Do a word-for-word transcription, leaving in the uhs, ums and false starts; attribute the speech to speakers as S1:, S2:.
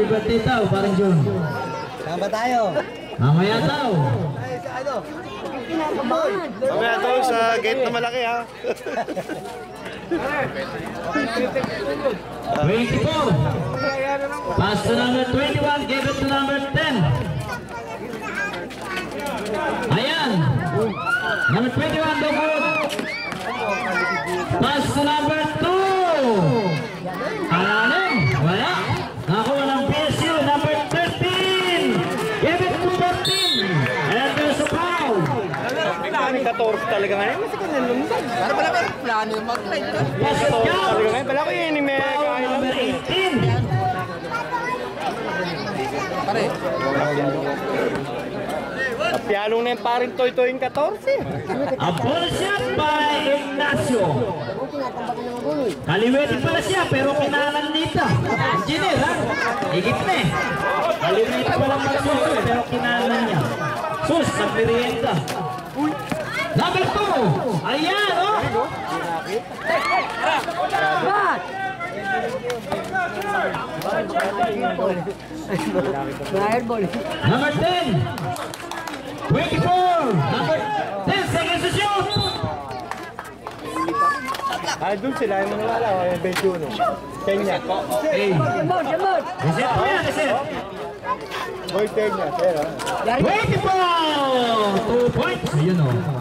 S1: Happy birthday daw, parang June.
S2: Saan ba tayo?
S1: Mamaya daw.
S3: Mamaya daw sa gate na malaki ha.
S1: twenty-four. Pass to number twenty-one, give it to number ten. Ayan. Number twenty-one, do good. Pass to number two. Alalim. Wala. Nakuha ng P S U. Number thirteen. Give it to fourteen. And there's a foul.
S3: fourteen talaga ngayon. Kasi kung nalumban.
S2: Para pala may plano yung mag-ride ka.
S3: fourteen talaga ngayon. Pala ko yun. May
S1: Foul number eighteen.
S2: Pare.
S3: Pialong na yung paring toy-toy yung fourteen.
S1: A ball shot by Ignacio. Kaliwete pala siya pero kinanan dito. Engineer ha? Higit na eh. Kaliwete pala magsusunod pero kinanan niya. Sus, nagmerienda. Number two. Ayan oh. Bat! Number ten. twenty-four. Number ten seconds to shoot.
S3: Ah, doon sila yung manawala. twenty-one. Kenya.
S1: Hey. Reset mo yan, reset.
S3: Boy, Kenya. Pero.
S1: twenty-four. Two points. Ayun o.